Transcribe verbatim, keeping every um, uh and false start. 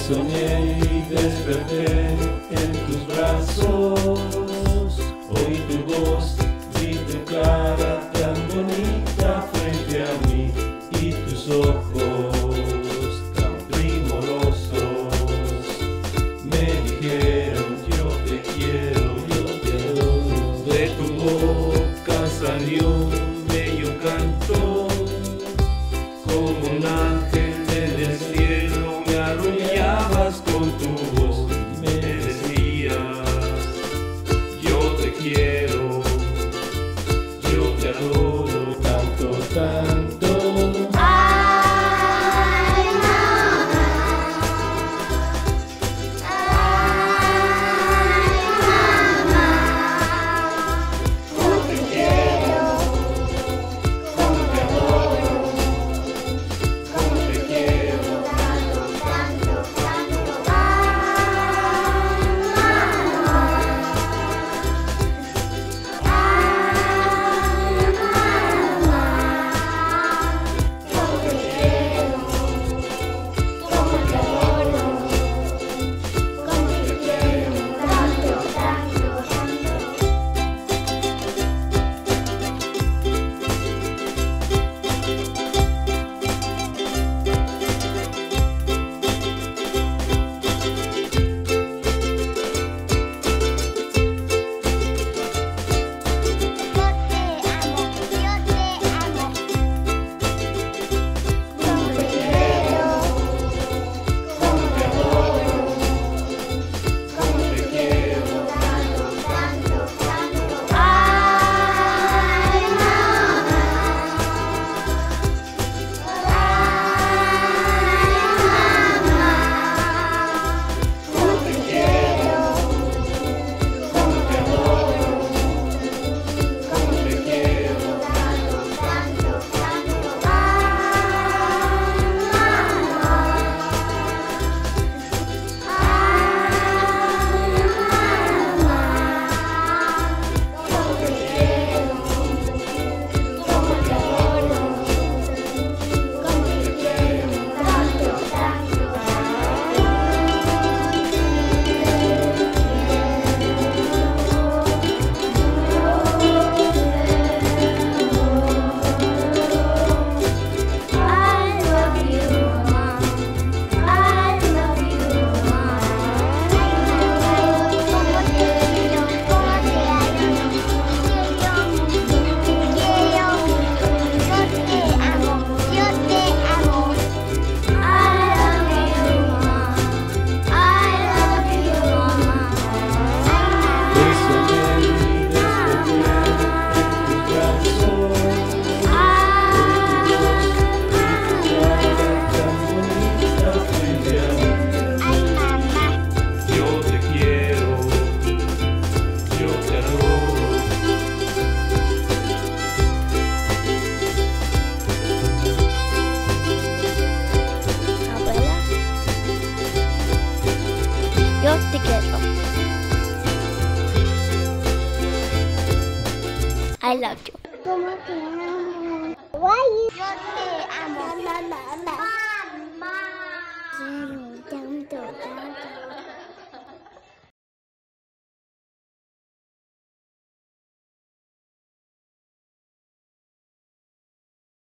soñé y desperté en tus brazos. Oí tu voz, vi tu cara tan bonita frente a mí y tus ojos tan primorosos. Me dijeron yo te quiero, yo te adoro. De tu boca salió un bello canto, como un ángel desde el cielo me arrullabas con tu voz y me decías yo te quiero, yo te adoro tanto, tanto. Ay, mamá, ay, mamá, yo te quiero, como te adoro, como te quiero tanto, tanto, tanto. Ay, mamá, ay, mamá, yo te quiero, como te adoro, como te quiero tanto, tanto, tanto. Yo te quiero. I love you. ¿Cómo te amo? Yo te